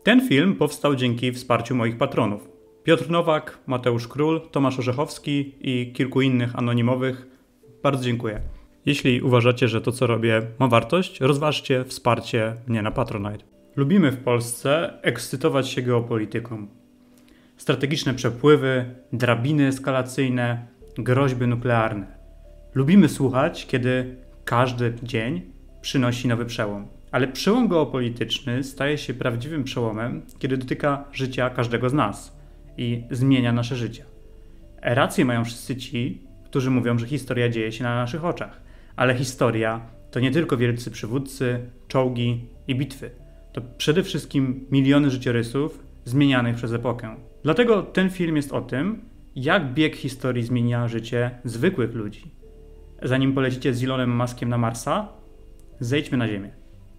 Ten film powstał dzięki wsparciu moich patronów. Piotr Nowak, Mateusz Król, Tomasz Orzechowski i kilku innych anonimowych. Bardzo dziękuję. Jeśli uważacie, że to co robię ma wartość, rozważcie wsparcie mnie na Patronite. Lubimy w Polsce ekscytować się geopolityką. Strategiczne przepływy, drabiny eskalacyjne, groźby nuklearne. Lubimy słuchać, kiedy każdy dzień przynosi nowy przełom. Ale przełom geopolityczny staje się prawdziwym przełomem, kiedy dotyka życia każdego z nas i zmienia nasze życie. Rację mają wszyscy ci, którzy mówią, że historia dzieje się na naszych oczach. Ale historia to nie tylko wielcy przywódcy, czołgi i bitwy. To przede wszystkim miliony życiorysów zmienianych przez epokę. Dlatego ten film jest o tym, jak bieg historii zmienia życie zwykłych ludzi. Zanim polecicie z Elonem Muskiem na Marsa, zejdźmy na Ziemię.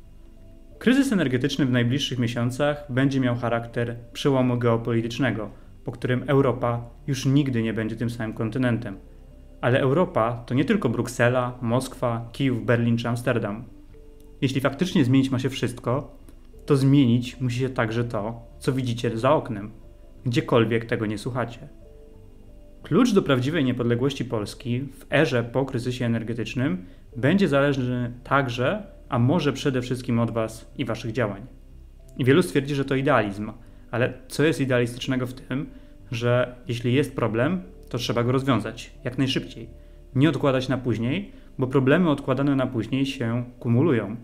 Kryzys energetyczny w najbliższych miesiącach będzie miał charakter przełomu geopolitycznego, po którym Europa już nigdy nie będzie tym samym kontynentem. Ale Europa to nie tylko Bruksela, Moskwa, Kijów, Berlin czy Amsterdam. Jeśli faktycznie zmienić ma się wszystko, to zmienić musi się także to, co widzicie za oknem, gdziekolwiek tego nie słuchacie. Klucz do prawdziwej niepodległości Polski w erze po kryzysie energetycznym będzie zależny także, a może przede wszystkim od was i waszych działań. I wielu stwierdzi, że to idealizm, ale co jest idealistycznego w tym, że jeśli jest problem, to trzeba go rozwiązać jak najszybciej. Nie odkładać na później, bo problemy odkładane na później się kumulują.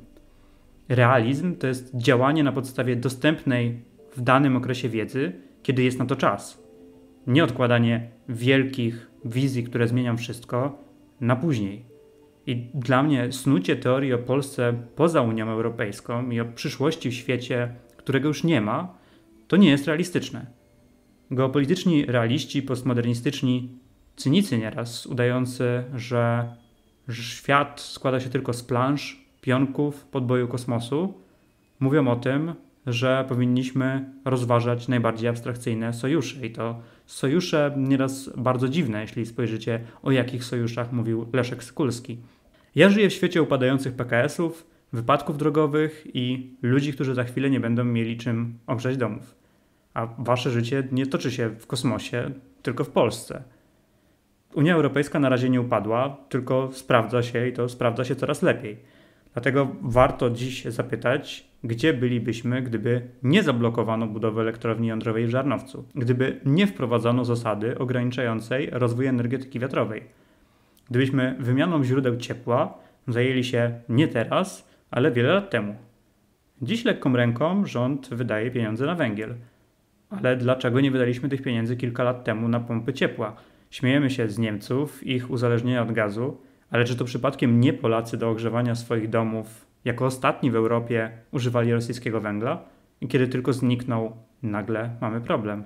Realizm to jest działanie na podstawie dostępnej w danym okresie wiedzy, kiedy jest na to czas. Nie odkładanie wielkich wizji, które zmienią wszystko, na później. I dla mnie snucie teorii o Polsce poza Unią Europejską i o przyszłości w świecie, którego już nie ma, to nie jest realistyczne. Geopolityczni realiści, postmodernistyczni cynicy nieraz, udający, że świat składa się tylko z plansz, pionków, podboju kosmosu, mówią o tym, że powinniśmy rozważać najbardziej abstrakcyjne sojusze. I to sojusze nieraz bardzo dziwne, jeśli spojrzycie, o jakich sojuszach mówił Leszek Sykulski. Ja żyję w świecie upadających PKS-ów, wypadków drogowych i ludzi, którzy za chwilę nie będą mieli czym ogrzać domów. A wasze życie nie toczy się w kosmosie, tylko w Polsce. Unia Europejska na razie nie upadła, tylko sprawdza się i to sprawdza się coraz lepiej. Dlatego warto dziś zapytać, gdzie bylibyśmy, gdyby nie zablokowano budowy elektrowni jądrowej w Żarnowcu, gdyby nie wprowadzono zasady ograniczającej rozwój energetyki wiatrowej, gdybyśmy wymianą źródeł ciepła zajęli się nie teraz, ale wiele lat temu. Dziś lekką ręką rząd wydaje pieniądze na węgiel. Ale dlaczego nie wydaliśmy tych pieniędzy kilka lat temu na pompy ciepła? Śmiejemy się z Niemców, ich uzależnienia od gazu, ale czy to przypadkiem nie Polacy do ogrzewania swoich domów jako ostatni w Europie używali rosyjskiego węgla? I kiedy tylko zniknął, nagle mamy problem.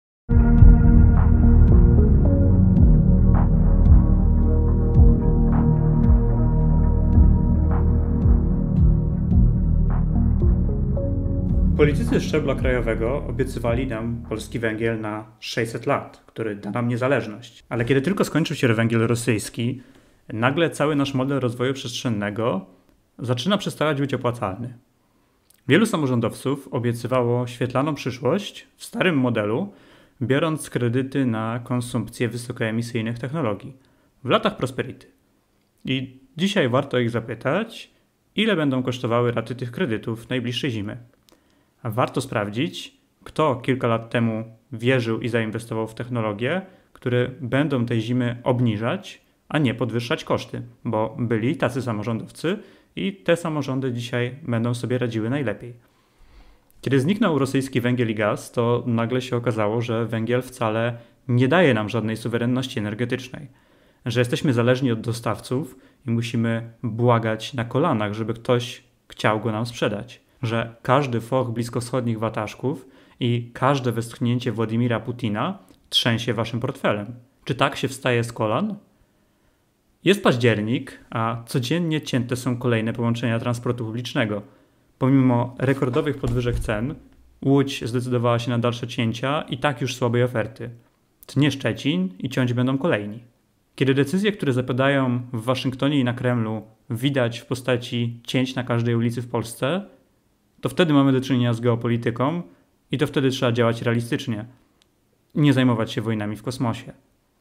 Politycy szczebla krajowego obiecywali nam polski węgiel na 600 lat, który da nam niezależność. Ale kiedy tylko skończył się węgiel rosyjski, nagle cały nasz model rozwoju przestrzennego zaczyna przestawać być opłacalny. Wielu samorządowców obiecywało świetlaną przyszłość w starym modelu, biorąc kredyty na konsumpcję wysokoemisyjnych technologii w latach prosperity. I dzisiaj warto ich zapytać, ile będą kosztowały raty tych kredytów najbliższej zimy. A warto sprawdzić, kto kilka lat temu wierzył i zainwestował w technologie, które będą tej zimy obniżać, a nie podwyższać koszty, bo byli tacy samorządowcy i te samorządy dzisiaj będą sobie radziły najlepiej. Kiedy zniknął rosyjski węgiel i gaz, to nagle się okazało, że węgiel wcale nie daje nam żadnej suwerenności energetycznej, że jesteśmy zależni od dostawców i musimy błagać na kolanach, żeby ktoś chciał go nam sprzedać, że każdy foch bliskowschodnich wataszków i każde westchnięcie Władimira Putina trzęsie waszym portfelem. Czy tak się wstaje z kolan? Jest październik, a codziennie cięte są kolejne połączenia transportu publicznego. Pomimo rekordowych podwyżek cen, Łódź zdecydowała się na dalsze cięcia i tak już słabej oferty. Tnie Szczecin i ciąć będą kolejni. Kiedy decyzje, które zapadają w Waszyngtonie i na Kremlu, widać w postaci cięć na każdej ulicy w Polsce, to wtedy mamy do czynienia z geopolityką, I to wtedy trzeba działać realistycznie. Nie zajmować się wojnami w kosmosie.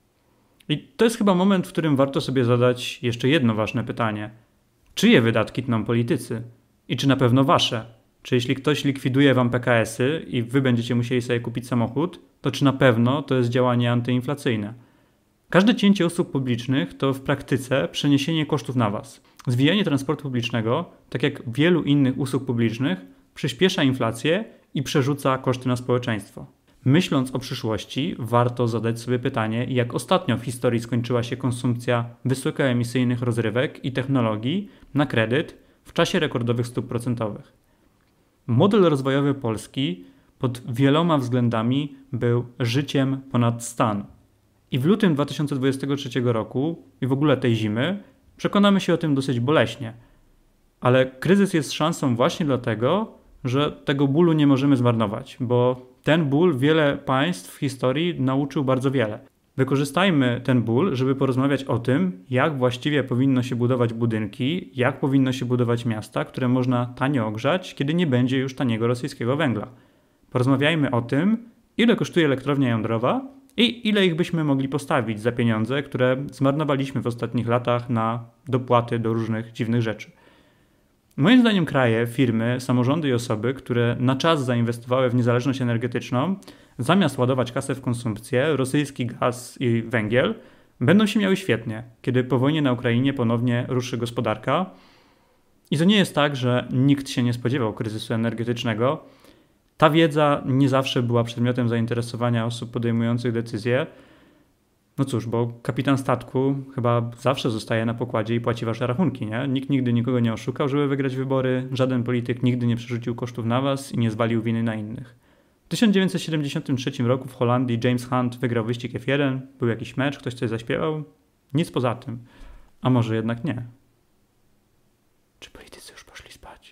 I to jest chyba moment, w którym warto sobie zadać jeszcze jedno ważne pytanie. Czyje wydatki tną politycy? I czy na pewno wasze? Czy jeśli ktoś likwiduje wam PKS-y i wy będziecie musieli sobie kupić samochód, to czy na pewno to jest działanie antyinflacyjne? Każde cięcie usług publicznych to w praktyce przeniesienie kosztów na was. Zwijanie transportu publicznego, tak jak wielu innych usług publicznych, przyspiesza inflację i przerzuca koszty na społeczeństwo. Myśląc o przyszłości, warto zadać sobie pytanie, jak ostatnio w historii skończyła się konsumpcja wysokoemisyjnych rozrywek i technologii na kredyt w czasie rekordowych stóp procentowych. Model rozwojowy Polski pod wieloma względami był życiem ponad stan. I w lutym 2023 roku i w ogóle tej zimy przekonamy się o tym dosyć boleśnie. Ale kryzys jest szansą właśnie dlatego, że tego bólu nie możemy zmarnować, bo ten ból wiele państw w historii nauczył bardzo wiele. Wykorzystajmy ten ból, żeby porozmawiać o tym, jak właściwie powinno się budować budynki, jak powinno się budować miasta, które można tanio ogrzać, kiedy nie będzie już taniego rosyjskiego węgla. Porozmawiajmy o tym, ile kosztuje elektrownia jądrowa i ile ich byśmy mogli postawić za pieniądze, które zmarnowaliśmy w ostatnich latach na dopłaty do różnych dziwnych rzeczy. Moim zdaniem kraje, firmy, samorządy i osoby, które na czas zainwestowały w niezależność energetyczną, zamiast ładować kasę w konsumpcję, rosyjski gaz i węgiel, będą się miały świetnie, kiedy po wojnie na Ukrainie ponownie ruszy gospodarka. I to nie jest tak, że nikt się nie spodziewał kryzysu energetycznego. Ta wiedza nie zawsze była przedmiotem zainteresowania osób podejmujących decyzje. No cóż, bo kapitan statku chyba zawsze zostaje na pokładzie i płaci wasze rachunki, nie? Nikt nigdy nikogo nie oszukał, żeby wygrać wybory, żaden polityk nigdy nie przerzucił kosztów na was i nie zwalił winy na innych. W 1973 roku w Holandii James Hunt wygrał wyścig F1, był jakiś mecz, ktoś coś zaśpiewał. Nic poza tym. A może jednak nie. Czy politycy już poszli spać?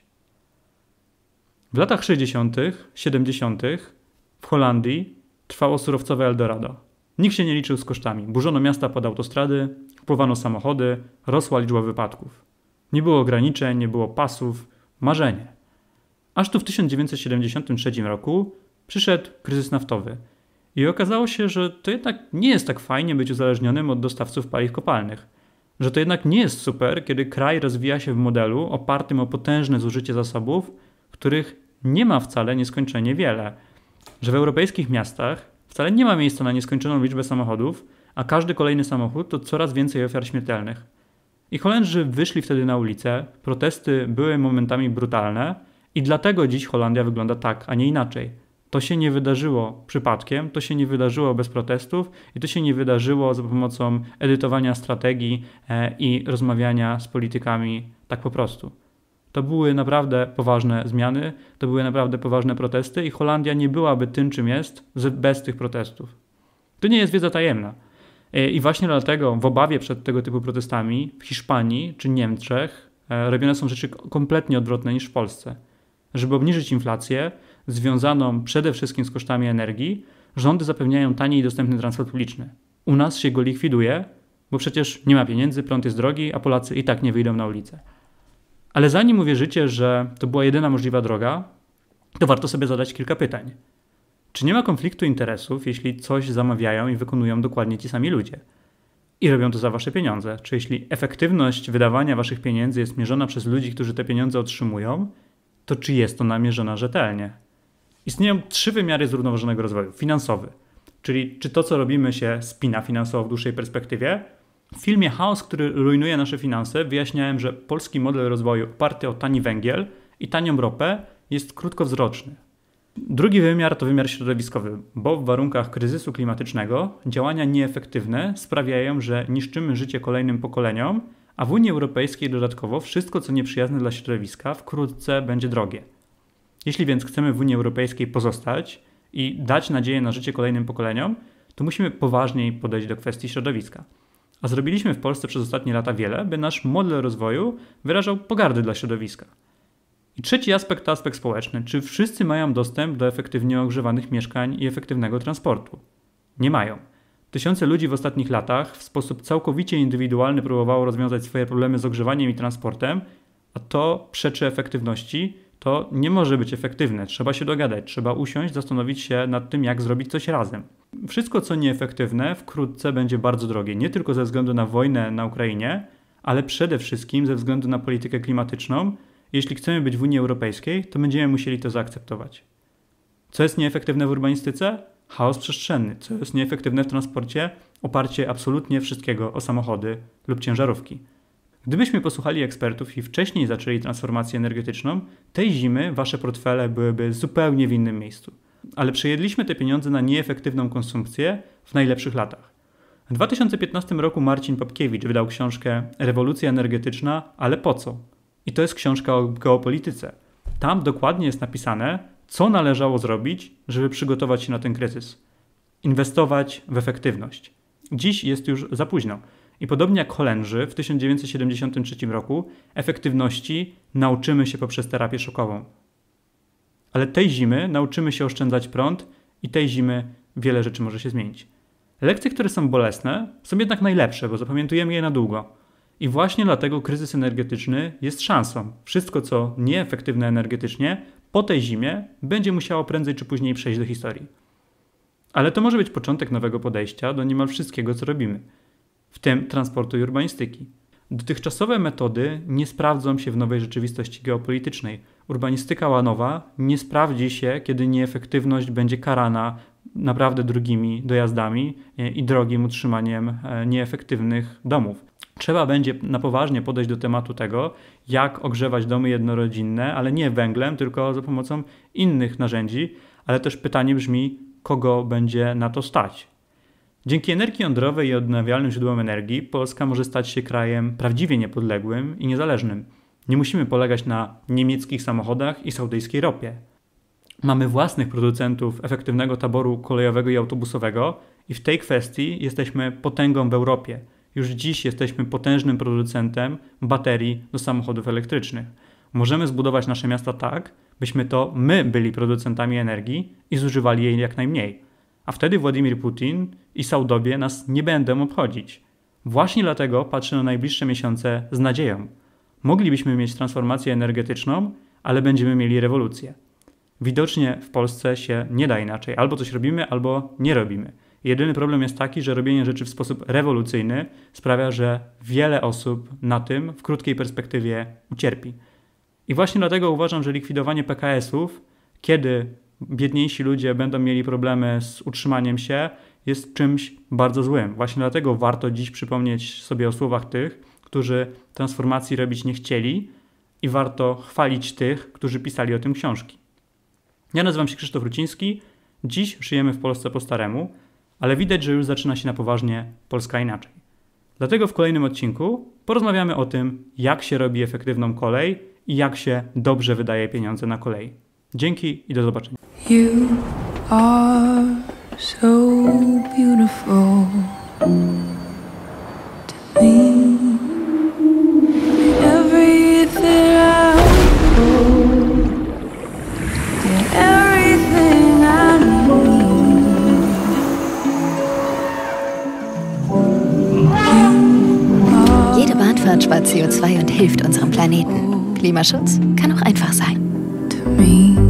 W latach 60., 70. w Holandii trwało surowcowe Eldorado. Nikt się nie liczył z kosztami. Burzono miasta pod autostrady, kupowano samochody, rosła liczba wypadków. Nie było ograniczeń, nie było pasów. Marzenie. Aż tu w 1973 roku przyszedł kryzys naftowy. I okazało się, że to jednak nie jest tak fajnie być uzależnionym od dostawców paliw kopalnych. Że to jednak nie jest super, kiedy kraj rozwija się w modelu opartym o potężne zużycie zasobów, których nie ma wcale nieskończenie wiele. Że w europejskich miastach wcale nie ma miejsca na nieskończoną liczbę samochodów, a każdy kolejny samochód to coraz więcej ofiar śmiertelnych. I Holendrzy wyszli wtedy na ulicę, protesty były momentami brutalne i dlatego dziś Holandia wygląda tak, a nie inaczej. To się nie wydarzyło przypadkiem, to się nie wydarzyło bez protestów i to się nie wydarzyło za pomocą edytowania strategii i rozmawiania z politykami tak po prostu. To były naprawdę poważne zmiany, to były naprawdę poważne protesty i Holandia nie byłaby tym, czym jest, bez tych protestów. To nie jest wiedza tajemna. I właśnie dlatego w obawie przed tego typu protestami w Hiszpanii czy Niemczech robione są rzeczy kompletnie odwrotne niż w Polsce. Żeby obniżyć inflację związaną przede wszystkim z kosztami energii, rządy zapewniają tani i dostępny transport publiczny. U nas się go likwiduje, bo przecież nie ma pieniędzy, prąd jest drogi, a Polacy i tak nie wyjdą na ulicę. Ale zanim uwierzycie, że to była jedyna możliwa droga, to warto sobie zadać kilka pytań. Czy nie ma konfliktu interesów, jeśli coś zamawiają i wykonują dokładnie ci sami ludzie? I robią to za wasze pieniądze? Czy jeśli efektywność wydawania waszych pieniędzy jest mierzona przez ludzi, którzy te pieniądze otrzymują, to czy jest ona mierzona rzetelnie? Istnieją 3 wymiary zrównoważonego rozwoju. Finansowy, czyli czy to, co robimy, się spina finansowo w dłuższej perspektywie. W filmie Chaos, który rujnuje nasze finanse, wyjaśniałem, że polski model rozwoju oparty o tani węgiel i tanią ropę jest krótkowzroczny. Drugi wymiar to wymiar środowiskowy, bo w warunkach kryzysu klimatycznego działania nieefektywne sprawiają, że niszczymy życie kolejnym pokoleniom, a w Unii Europejskiej dodatkowo wszystko, co nieprzyjazne dla środowiska, wkrótce będzie drogie. Jeśli więc chcemy w Unii Europejskiej pozostać i dać nadzieję na życie kolejnym pokoleniom, to musimy poważniej podejść do kwestii środowiska. A zrobiliśmy w Polsce przez ostatnie lata wiele, by nasz model rozwoju wyrażał pogardę dla środowiska. I trzeci aspekt to aspekt społeczny. Czy wszyscy mają dostęp do efektywnie ogrzewanych mieszkań i efektywnego transportu? Nie mają. Tysiące ludzi w ostatnich latach w sposób całkowicie indywidualny próbowało rozwiązać swoje problemy z ogrzewaniem i transportem, a to przeczy efektywności, to nie może być efektywne. Trzeba się dogadać, trzeba usiąść, zastanowić się nad tym, jak zrobić coś razem. Wszystko, co nieefektywne, wkrótce będzie bardzo drogie. Nie tylko ze względu na wojnę na Ukrainie, ale przede wszystkim ze względu na politykę klimatyczną. Jeśli chcemy być w Unii Europejskiej, to będziemy musieli to zaakceptować. Co jest nieefektywne w urbanistyce? Chaos przestrzenny. Co jest nieefektywne w transporcie? Oparcie absolutnie wszystkiego o samochody lub ciężarówki. Gdybyśmy posłuchali ekspertów i wcześniej zaczęli transformację energetyczną, tej zimy wasze portfele byłyby zupełnie w innym miejscu. Ale przejedliśmy te pieniądze na nieefektywną konsumpcję w najlepszych latach. W 2015 roku Marcin Popkiewicz wydał książkę Rewolucja energetyczna, ale po co? I to jest książka o geopolityce. Tam dokładnie jest napisane, co należało zrobić, żeby przygotować się na ten kryzys. Inwestować w efektywność. Dziś jest już za późno. I podobnie jak Holendrzy w 1973 roku, efektywności nauczymy się poprzez terapię szokową. Ale tej zimy nauczymy się oszczędzać prąd i tej zimy wiele rzeczy może się zmienić. Lekcje, które są bolesne, są jednak najlepsze, bo zapamiętujemy je na długo. I właśnie dlatego kryzys energetyczny jest szansą. Wszystko, co nieefektywne energetycznie, po tej zimie będzie musiało prędzej czy później przejść do historii. Ale to może być początek nowego podejścia do niemal wszystkiego, co robimy, w tym transportu i urbanistyki. Dotychczasowe metody nie sprawdzą się w nowej rzeczywistości geopolitycznej. Urbanistyka łanowa nie sprawdzi się, kiedy nieefektywność będzie karana naprawdę drogimi dojazdami i drogim utrzymaniem nieefektywnych domów. Trzeba będzie na poważnie podejść do tematu tego, jak ogrzewać domy jednorodzinne, ale nie węglem, tylko za pomocą innych narzędzi, ale też pytanie brzmi, kogo będzie na to stać. Dzięki energii jądrowej i odnawialnym źródłom energii Polska może stać się krajem prawdziwie niepodległym i niezależnym. Nie musimy polegać na niemieckich samochodach i saudyjskiej ropie. Mamy własnych producentów efektywnego taboru kolejowego i autobusowego i w tej kwestii jesteśmy potęgą w Europie. Już dziś jesteśmy potężnym producentem baterii do samochodów elektrycznych. Możemy zbudować nasze miasta tak, byśmy to my byli producentami energii i zużywali jej jak najmniej. A wtedy Władimir Putin i Saudowie nas nie będą obchodzić. Właśnie dlatego patrzę na najbliższe miesiące z nadzieją. Moglibyśmy mieć transformację energetyczną, ale będziemy mieli rewolucję. Widocznie w Polsce się nie da inaczej. Albo coś robimy, albo nie robimy. Jedyny problem jest taki, że robienie rzeczy w sposób rewolucyjny sprawia, że wiele osób na tym w krótkiej perspektywie ucierpi. I właśnie dlatego uważam, że likwidowanie PKS-ów, kiedy biedniejsi ludzie będą mieli problemy z utrzymaniem się, jest czymś bardzo złym. Właśnie dlatego warto dziś przypomnieć sobie o słowach tych, którzy transformacji robić nie chcieli i warto chwalić tych, którzy pisali o tym książki. Ja nazywam się Krzysztof Ruciński. Dziś żyjemy w Polsce po staremu, ale widać, że już zaczyna się na poważnie Polska inaczej. Dlatego w kolejnym odcinku porozmawiamy o tym, jak się robi efektywną kolej i jak się dobrze wydaje pieniądze na kolei. Dzięki i do zobaczenia. You are so beautiful to me. Everything I hold, everything I need. Jede Bahnfahrt spart CO2 und hilft unserem Planeten. Klimaschutz kann auch einfach sein. To me.